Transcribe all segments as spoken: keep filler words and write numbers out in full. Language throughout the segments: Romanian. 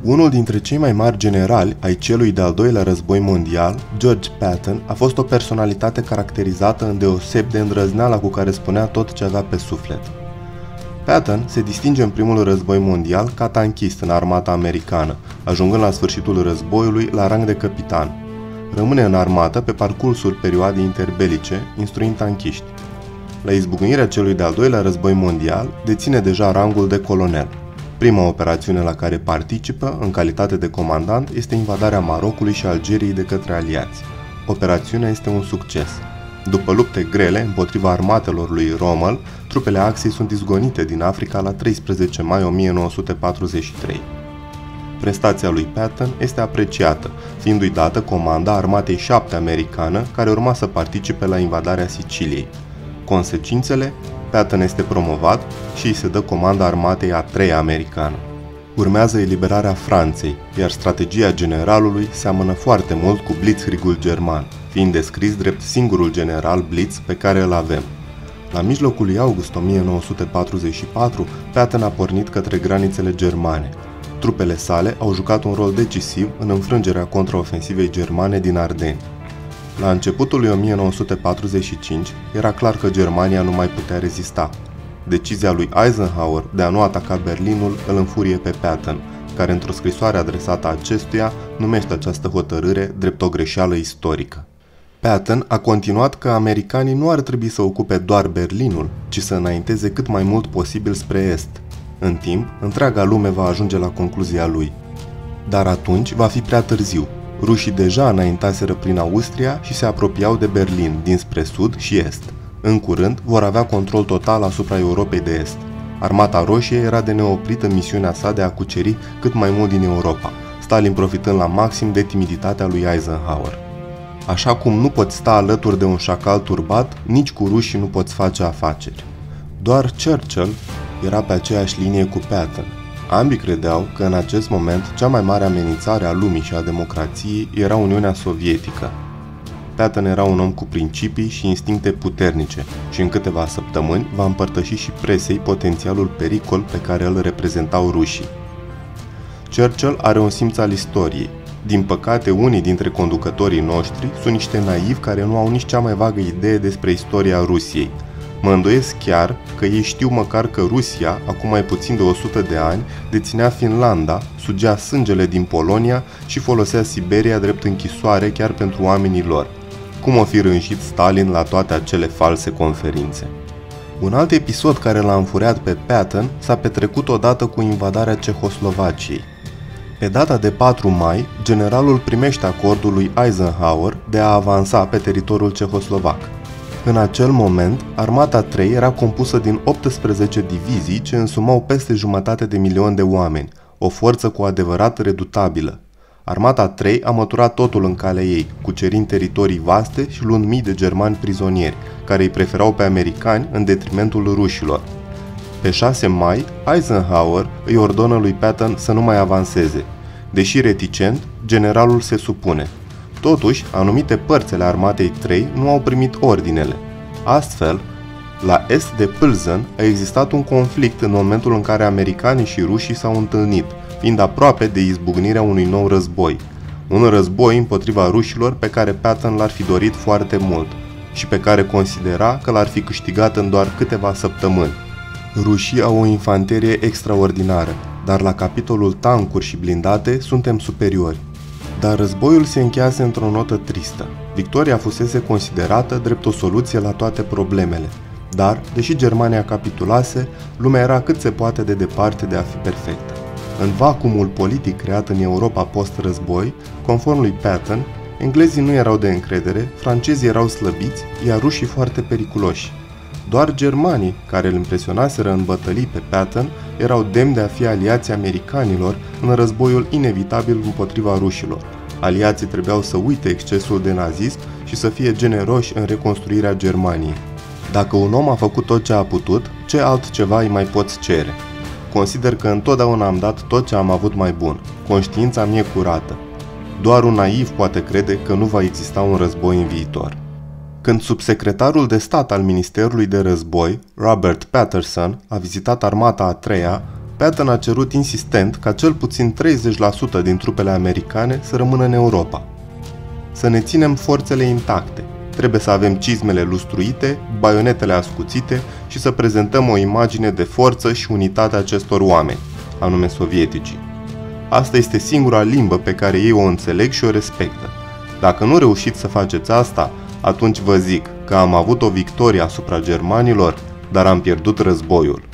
Unul dintre cei mai mari generali ai celui de-al doilea război mondial, George Patton, a fost o personalitate caracterizată îndeoseb de îndrăzneala cu care spunea tot ce avea pe suflet. Patton se distinge în primul război mondial ca tanchist în armata americană, ajungând la sfârșitul războiului la rang de capitan. Rămâne în armată pe parcursul perioadei interbelice, instruind tanchiști. La izbucnirea celui de-al doilea război mondial, deține deja rangul de colonel. Prima operațiune la care participă, în calitate de comandant, este invadarea Marocului și Algeriei de către aliați. Operațiunea este un succes. După lupte grele împotriva armatelor lui Rommel, trupele Axei sunt izgonite din Africa la treisprezece mai o mie nouă sute patruzeci și trei. Prestația lui Patton este apreciată, fiindu-i dată comanda armatei șapte americană, care urma să participe la invadarea Siciliei. Consecințele? Patton este promovat și îi se dă comanda armatei a treia americană. Urmează eliberarea Franței, iar strategia generalului seamănă foarte mult cu Blitzkriegul german, fiind descris drept singurul general Blitz pe care îl avem. La mijlocul lui august o mie nouă sute patruzeci și patru, Patton a pornit către granițele germane. Trupele sale au jucat un rol decisiv în înfrângerea contraofensivei germane din Ardeni. La începutul lui o mie nouă sute patruzeci și cinci, era clar că Germania nu mai putea rezista. Decizia lui Eisenhower de a nu ataca Berlinul îl înfurie pe Patton, care într-o scrisoare adresată acestuia numește această hotărâre drept o greșeală istorică. Patton a continuat că americanii nu ar trebui să ocupe doar Berlinul, ci să înainteze cât mai mult posibil spre est. În timp, întreaga lume va ajunge la concluzia lui. Dar atunci va fi prea târziu. Rușii deja înaintaseră prin Austria și se apropiau de Berlin, dinspre sud și est. În curând, vor avea control total asupra Europei de Est. Armata Roșie era de neoprit în misiunea sa de a cuceri cât mai mult din Europa, Stalin profitând la maxim de timiditatea lui Eisenhower. Așa cum nu poți sta alături de un șacal turbat, nici cu rușii nu poți face afaceri. Doar Churchill era pe aceeași linie cu Patton. Ambii credeau că în acest moment cea mai mare amenințare a lumii și a democrației era Uniunea Sovietică. Patton era un om cu principii și instincte puternice și în câteva săptămâni va împărtăși și presei potențialul pericol pe care îl reprezentau rușii. Churchill are un simț al istoriei. Din păcate, unii dintre conducătorii noștri sunt niște naivi care nu au nici cea mai vagă idee despre istoria Rusiei. Mă îndoiesc chiar că ei știu măcar că Rusia, acum mai puțin de o sută de ani, deținea Finlanda, sugea sângele din Polonia și folosea Siberia drept închisoare chiar pentru oamenii lor. Cum o fi rânjit Stalin la toate acele false conferințe? Un alt episod care l-a înfuriat pe Patton s-a petrecut odată cu invadarea Cehoslovaciei. Pe data de patru mai, generalul primește acordul lui Eisenhower de a avansa pe teritoriul cehoslovac. În acel moment, Armata trei era compusă din optsprezece divizii ce însumau peste jumătate de milion de oameni, o forță cu adevărat redutabilă. Armata trei a măturat totul în calea ei, cucerind teritorii vaste și luând mii de germani prizonieri, care îi preferau pe americani în detrimentul rușilor. Pe șase mai, Eisenhower îi ordonă lui Patton să nu mai avanseze. Deși reticent, generalul se supune. Totuși, anumite părți ale Armatei trei nu au primit ordinele. Astfel, la est de Plzen a existat un conflict în momentul în care americanii și rușii s-au întâlnit, fiind aproape de izbucnirea unui nou război. Un război împotriva rușilor pe care Patton l-ar fi dorit foarte mult și pe care considera că l-ar fi câștigat în doar câteva săptămâni. Rușii au o infanterie extraordinară, dar la capitolul tancuri și blindate suntem superiori. Dar războiul se încheiase într-o notă tristă. Victoria fusese considerată drept o soluție la toate problemele. Dar, deși Germania capitulase, lumea era cât se poate de departe de a fi perfectă. În vacuumul politic creat în Europa post-război, conform lui Patton, englezii nu erau de încredere, francezii erau slăbiți, iar rușii foarte periculoși. Doar germanii, care îl impresionaseră în bătălii pe Patton, erau demni de a fi aliații americanilor în războiul inevitabil împotriva rușilor. Aliații trebuiau să uite excesul de nazism și să fie generoși în reconstruirea Germaniei. Dacă un om a făcut tot ce a putut, ce altceva îi mai poți cere? Consider că întotdeauna am dat tot ce am avut mai bun. Conștiința mie curată. Doar un naiv poate crede că nu va exista un război în viitor. Când subsecretarul de stat al Ministerului de Război, Robert Patterson, a vizitat Armata a treia, Patton a cerut insistent ca cel puțin treizeci la sută din trupele americane să rămână în Europa. Să ne ținem forțele intacte. Trebuie să avem cizmele lustruite, baionetele ascuțite și să prezentăm o imagine de forță și unitate a acestor oameni, anume sovieticii. Asta este singura limbă pe care ei o înțeleg și o respectă. Dacă nu reușiți să faceți asta, atunci vă zic că am avut o victorie asupra germanilor, dar am pierdut războiul.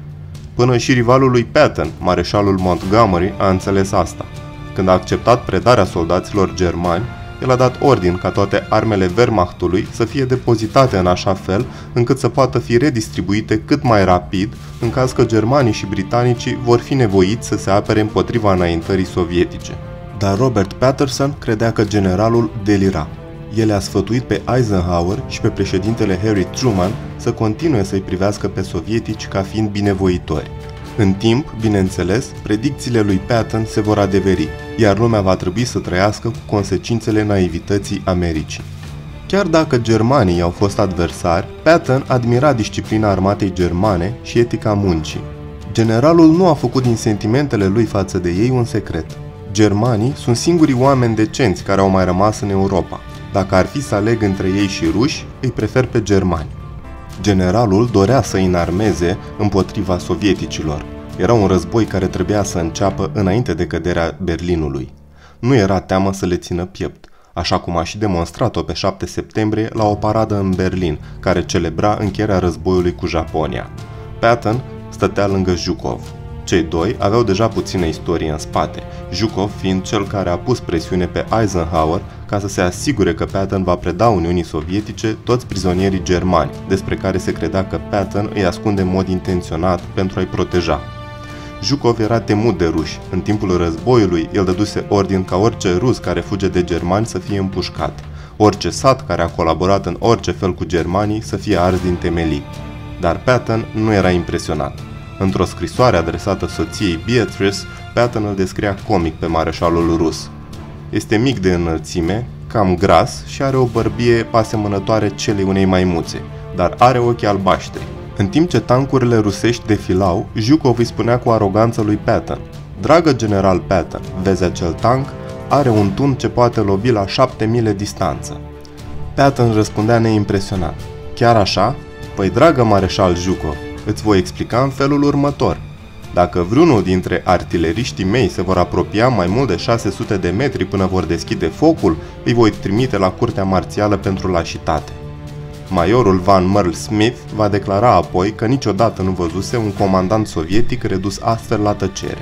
Până și rivalul lui Patton, mareșalul Montgomery, a înțeles asta. Când a acceptat predarea soldaților germani, el a dat ordin ca toate armele Wehrmachtului să fie depozitate în așa fel încât să poată fi redistribuite cât mai rapid în caz că germanii și britanicii vor fi nevoiți să se apere împotriva înaintării sovietice. Dar Robert Patterson credea că generalul delira. El a sfătuit pe Eisenhower și pe președintele Harry Truman să continue să-i privească pe sovietici ca fiind binevoitori. În timp, bineînțeles, predicțiile lui Patton se vor adeveri, iar lumea va trebui să trăiască cu consecințele naivității Americii. Chiar dacă germanii au fost adversari, Patton admira disciplina armatei germane și etica muncii. Generalul nu a făcut din sentimentele lui față de ei un secret. Germanii sunt singurii oameni decenți care au mai rămas în Europa. Dacă ar fi să aleg între ei și ruși, îi prefer pe germani. Generalul dorea să înarmeze împotriva sovieticilor. Era un război care trebuia să înceapă înainte de căderea Berlinului. Nu era teamă să le țină piept, așa cum a și demonstrat-o pe șapte septembrie la o paradă în Berlin, care celebra încheierea războiului cu Japonia. Patton stătea lângă Zhukov. Cei doi aveau deja puțină istorie în spate, Zhukov fiind cel care a pus presiune pe Eisenhower ca să se asigure că Patton va preda Uniunii Sovietice toți prizonierii germani, despre care se credea că Patton îi ascunde în mod intenționat pentru a-i proteja. Zhukov era temut de ruși. În timpul războiului, el dăduse ordin ca orice rus care fuge de germani să fie împușcat, orice sat care a colaborat în orice fel cu germanii să fie ars din temelii. Dar Patton nu era impresionat. Într-o scrisoare adresată soției Beatrice, Patton îl descria comic pe mareșalul rus. Este mic de înălțime, cam gras și are o bărbie asemănătoare celei unei maimuțe, dar are ochii albaștri. În timp ce tancurile rusești defilau, Zhukov îi spunea cu aroganță lui Patton: "Dragă general Patton, vezi acel tank? Are un tun ce poate lovi la șapte mile distanță." Patton răspundea neimpresionat: "Chiar așa? Păi, dragă mareșal Zhukov, îți voi explica în felul următor. Dacă vreunul dintre artileriștii mei se vor apropia mai mult de șase sute de metri până vor deschide focul, îi voi trimite la curtea marțială pentru lașitate." Majorul Van Merle Smith va declara apoi că niciodată nu văzuse un comandant sovietic redus astfel la tăcere.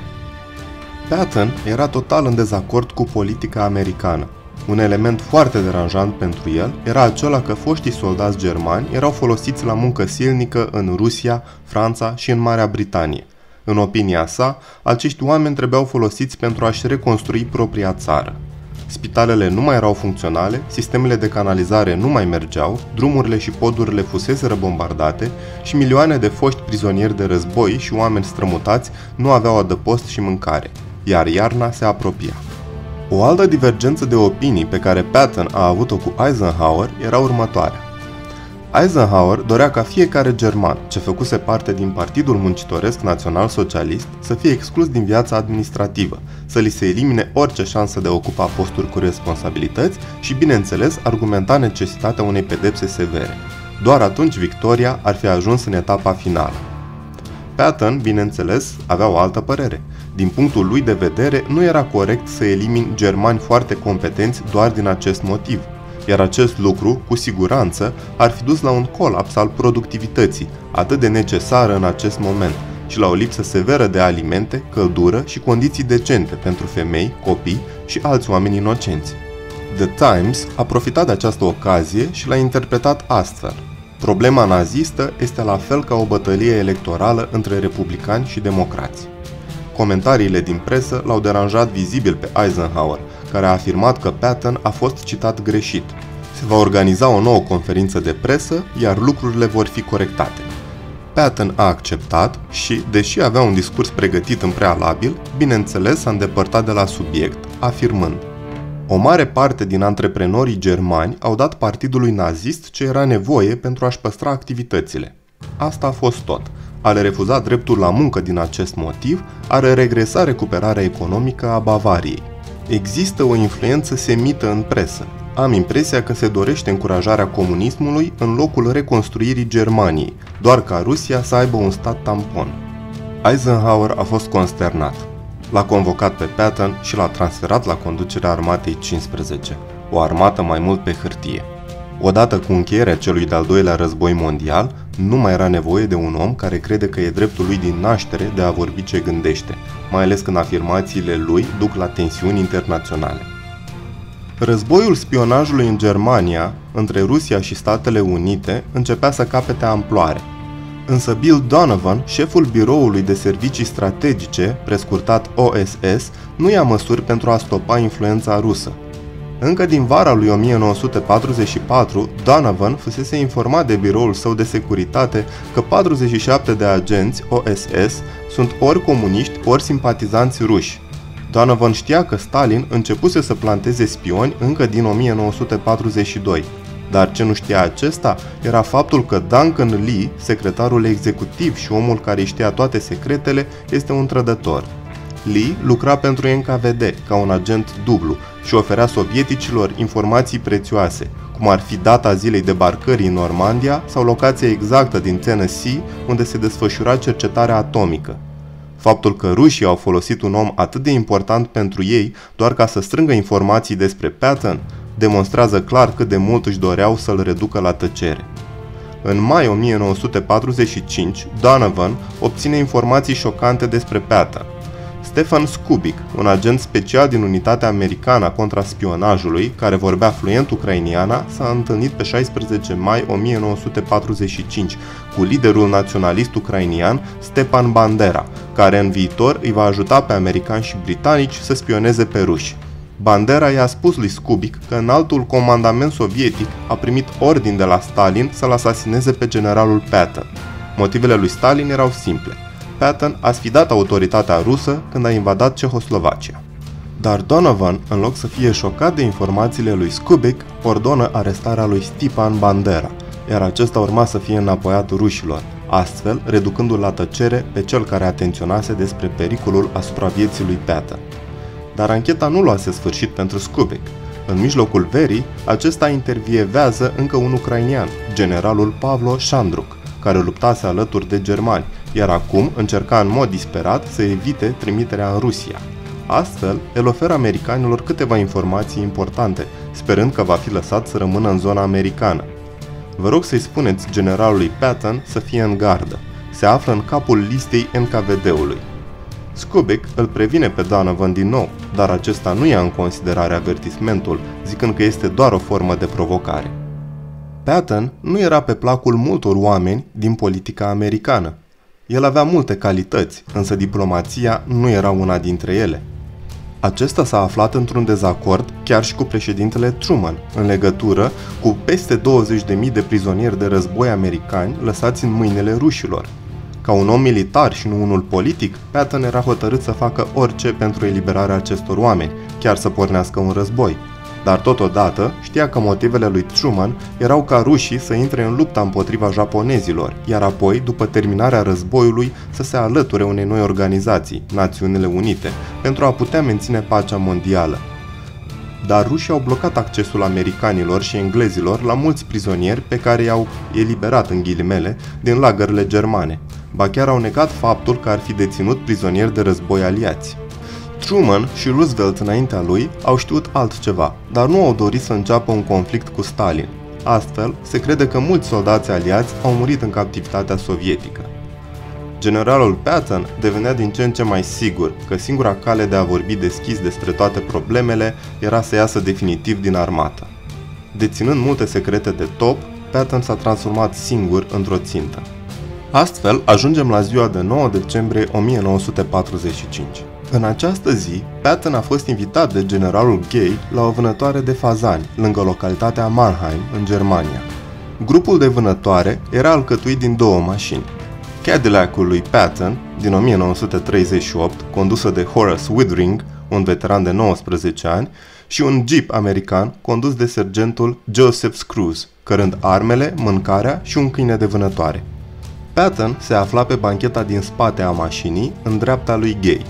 Patton era total în dezacord cu politica americană. Un element foarte deranjant pentru el era acela că foștii soldați germani erau folosiți la muncă silnică în Rusia, Franța și în Marea Britanie. În opinia sa, acești oameni trebuiau folosiți pentru a-și reconstrui propria țară. Spitalele nu mai erau funcționale, sistemele de canalizare nu mai mergeau, drumurile și podurile fuseseră bombardate și milioane de foști prizonieri de război și oameni strămutați nu aveau adăpost și mâncare, iar iarna se apropia. O altă divergență de opinii pe care Patton a avut-o cu Eisenhower era următoarea. Eisenhower dorea ca fiecare german ce făcuse parte din Partidul Muncitoresc Național Socialist să fie exclus din viața administrativă, să li se elimine orice șansă de a ocupa posturi cu responsabilități și, bineînțeles, argumenta necesitatea unei pedepse severe. Doar atunci victoria ar fi ajuns în etapa finală. Patton, bineînțeles, avea o altă părere. Din punctul lui de vedere, nu era corect să elimini germani foarte competenți doar din acest motiv, iar acest lucru, cu siguranță, ar fi dus la un colaps al productivității, atât de necesară în acest moment, și la o lipsă severă de alimente, căldură și condiții decente pentru femei, copii și alți oameni inocenți. The Times a profitat de această ocazie și l-a interpretat astfel: "Problema nazistă este la fel ca o bătălie electorală între republicani și democrați." Comentariile din presă l-au deranjat vizibil pe Eisenhower, care a afirmat că Patton a fost citat greșit. Se va organiza o nouă conferință de presă, iar lucrurile vor fi corectate. Patton a acceptat și, deși avea un discurs pregătit în prealabil, bineînțeles s-a îndepărtat de la subiect, afirmând: "O mare parte din antreprenorii germani au dat partidului nazist ce era nevoie pentru a-și păstra activitățile. Asta a fost tot. a le refuza dreptul la muncă din acest motiv ar regresa recuperarea economică a Bavariei. Există o influență semită în presă. Am impresia că se dorește încurajarea comunismului în locul reconstruirii Germaniei, doar ca Rusia să aibă un stat tampon. Eisenhower a fost consternat. L-a convocat pe Patton și l-a transferat la conducerea Armatei cincisprezece, o armată mai mult pe hârtie. Odată cu încheierea celui de-al doilea război mondial, nu mai era nevoie de un om care crede că e dreptul lui din naștere de a vorbi ce gândește, mai ales când afirmațiile lui duc la tensiuni internaționale. Războiul spionajului în Germania, între Rusia și Statele Unite, începea să capete amploare. Însă Bill Donovan, șeful Biroului de Servicii Strategice, prescurtat O S S, nu ia măsuri pentru a stopa influența rusă. Încă din vara lui o mie nouă sute patruzeci și patru, Donovan fusese informat de biroul său de securitate că patruzeci și șapte de agenți O S S sunt ori comuniști, ori simpatizanți ruși. Donovan știa că Stalin începuse să planteze spioni încă din o mie nouă sute patruzeci și doi, dar ce nu știa acesta era faptul că Duncan Lee, secretarul executiv și omul care știa toate secretele, este un trădător. Lee lucra pentru N K V D ca un agent dublu și oferea sovieticilor informații prețioase, cum ar fi data zilei debarcării în Normandia sau locația exactă din Tennessee unde se desfășura cercetarea atomică. Faptul că rușii au folosit un om atât de important pentru ei doar ca să strângă informații despre Patton demonstrează clar cât de mult își doreau să-l reducă la tăcere. În mai o mie nouă sute patruzeci și cinci, Donovan obține informații șocante despre Patton. Stefan Skubik, un agent special din unitatea americană a contraspionajului, care vorbea fluent ucrainiana, s-a întâlnit pe șaisprezece mai o mie nouă sute patruzeci și cinci cu liderul naționalist ucrainian Stepan Bandera, care în viitor îi va ajuta pe americani și britanici să spioneze pe ruși. Bandera i-a spus lui Skubik că înaltul comandament sovietic a primit ordin de la Stalin să-l asasineze pe generalul Patton. Motivele lui Stalin erau simple. Patton a sfidat autoritatea rusă când a invadat Cehoslovacia. Dar Donovan, în loc să fie șocat de informațiile lui Skubik, ordonă arestarea lui Stepan Bandera, iar acesta urma să fie înapoiat rușilor, astfel reducându-l la tăcere pe cel care atenționase despre pericolul asupra vieții lui Patton. Dar ancheta nu luase sfârșit pentru Skubik. În mijlocul verii, acesta intervievează încă un ucrainian, generalul Pavlo Shandruk, care luptase alături de germani, iar acum încerca în mod disperat să evite trimiterea în Rusia. Astfel, el oferă americanilor câteva informații importante, sperând că va fi lăsat să rămână în zona americană. Vă rog să-i spuneți generalului Patton să fie în gardă. Se află în capul listei N K V D-ului. Skubik îl previne pe Donovan din nou, dar acesta nu ia în considerare avertismentul, zicând că este doar o formă de provocare. Patton nu era pe placul multor oameni din politica americană. El avea multe calități, însă diplomația nu era una dintre ele. Acesta s-a aflat într-un dezacord chiar și cu președintele Truman, în legătură cu peste douăzeci de mii de prizonieri de război americani lăsați în mâinile rușilor. Ca un om militar și nu unul politic, Patton era hotărât să facă orice pentru eliberarea acestor oameni, chiar să pornească un război. Dar totodată știa că motivele lui Truman erau ca rușii să intre în lupta împotriva japonezilor, iar apoi, după terminarea războiului, să se alăture unei noi organizații, Națiunile Unite, pentru a putea menține pacea mondială. Dar rușii au blocat accesul americanilor și englezilor la mulți prizonieri pe care i-au eliberat în ghilimele din lagările germane, ba chiar au negat faptul că ar fi deținut prizonieri de război aliați. Truman și Roosevelt înaintea lui au știut altceva, dar nu au dorit să înceapă un conflict cu Stalin. Astfel, se crede că mulți soldați aliați au murit în captivitatea sovietică. Generalul Patton devenea din ce în ce mai sigur că singura cale de a vorbi deschis despre toate problemele era să iasă definitiv din armată. Deținând multe secrete de top, Patton s-a transformat singur într-o țintă. Astfel, ajungem la ziua de nouă decembrie o mie nouă sute patruzeci și cinci. În această zi, Patton a fost invitat de generalul Gay la o vânătoare de fazani, lângă localitatea Mannheim, în Germania. Grupul de vânătoare era alcătuit din două mașini. Cadillac-ul lui Patton, din o mie nouă sute treizeci și opt, condusă de Horace Withering, un veteran de nouăsprezece ani, și un jeep american condus de sergentul Joseph Screws, cărând armele, mâncarea și un câine de vânătoare. Patton se afla pe bancheta din spate a mașinii, în dreapta lui Gay.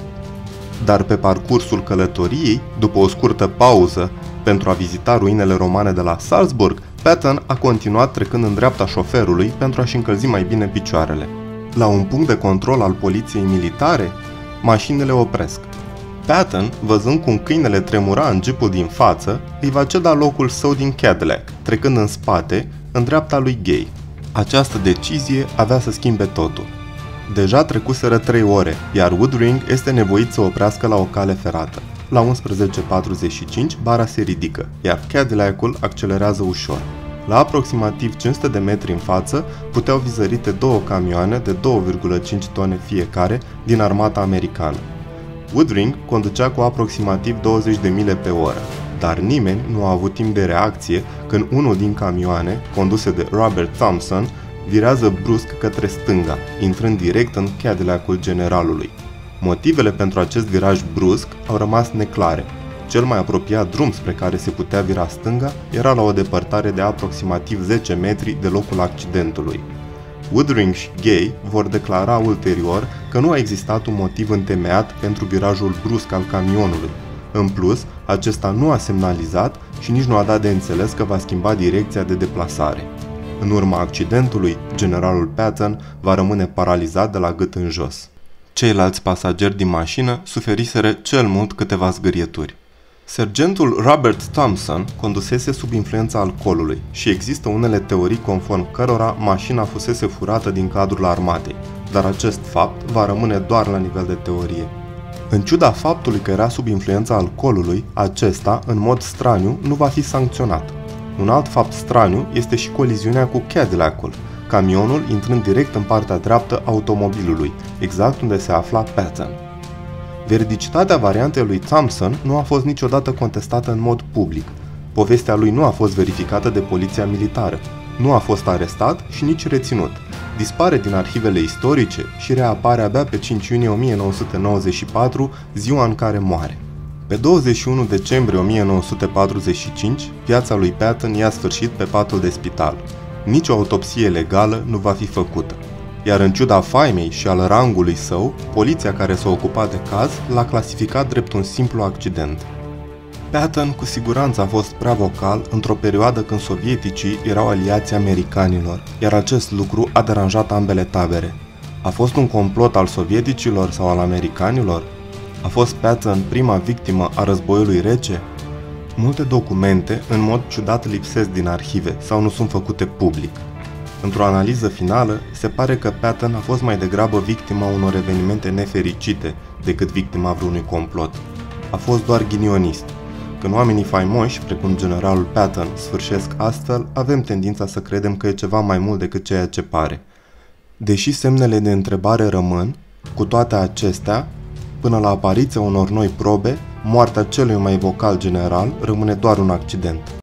Dar pe parcursul călătoriei, după o scurtă pauză pentru a vizita ruinele romane de la Salzburg, Patton a continuat trecând în dreapta șoferului pentru a-și încălzi mai bine picioarele. La un punct de control al poliției militare, mașinile opresc. Patton, văzând cum câinele tremura în jeepul din față, îi va ceda locul său din Cadillac, trecând în spate, în dreapta lui Gay. Această decizie avea să schimbe totul. Deja trecuseră trei ore, iar Woodring este nevoit să oprească la o cale ferată. La unsprezece patruzeci și cinci, bara se ridică, iar Cadillac-ul accelerează ușor. La aproximativ cinci sute de metri în față, puteau fi zărite două camioane de două virgulă cinci tone fiecare din armata americană. Woodring conducea cu aproximativ douăzeci de mile pe oră, dar nimeni nu a avut timp de reacție când unul din camioane, conduse de Robert Thompson, virează brusc către stânga, intrând direct în Cadillac-ul generalului. Motivele pentru acest viraj brusc au rămas neclare. Cel mai apropiat drum spre care se putea vira stânga era la o depărtare de aproximativ zece metri de locul accidentului. Woodring și Gay vor declara ulterior că nu a existat un motiv întemeiat pentru virajul brusc al camionului. În plus, acesta nu a semnalizat și nici nu a dat de înțeles că va schimba direcția de deplasare. În urma accidentului, generalul Patton va rămâne paralizat de la gât în jos. Ceilalți pasageri din mașină suferiseră cel mult câteva zgârieturi. Sergentul Robert Thompson condusese sub influența alcoolului și există unele teorii conform cărora mașina fusese furată din cadrul armatei, dar acest fapt va rămâne doar la nivel de teorie. În ciuda faptului că era sub influența alcoolului, acesta, în mod straniu, nu va fi sancționat. Un alt fapt straniu este și coliziunea cu Cadillac-ul, camionul intrând direct în partea dreaptă a automobilului, exact unde se afla Patton. Veridicitatea variantei lui Thompson nu a fost niciodată contestată în mod public. Povestea lui nu a fost verificată de poliția militară, nu a fost arestat și nici reținut. Dispare din arhivele istorice și reapare abia pe cinci iunie o mie nouă sute nouăzeci și patru, ziua în care moare. Pe douăzeci și unu decembrie o mie nouă sute patruzeci și cinci, viața lui Patton ia sfârșit pe patul de spital. Nici o autopsie legală nu va fi făcută. Iar în ciuda faimei și al rangului său, poliția care s-a ocupat de caz l-a clasificat drept un simplu accident. Patton cu siguranță a fost prea vocal într-o perioadă când sovieticii erau aliații americanilor, iar acest lucru a deranjat ambele tabere. A fost un complot al sovieticilor sau al americanilor? A fost Patton prima victimă a războiului rece? Multe documente, în mod ciudat, lipsesc din arhive sau nu sunt făcute public. Într-o analiză finală, se pare că Patton a fost mai degrabă victima unor evenimente nefericite decât victima vreunui complot. A fost doar ghinionist. Când oamenii faimoși, precum generalul Patton, sfârșesc astfel, avem tendința să credem că e ceva mai mult decât ceea ce pare. Deși semnele de întrebare rămân, cu toate acestea, până la apariția unor noi probe, moartea celui mai vocal general rămâne doar un accident.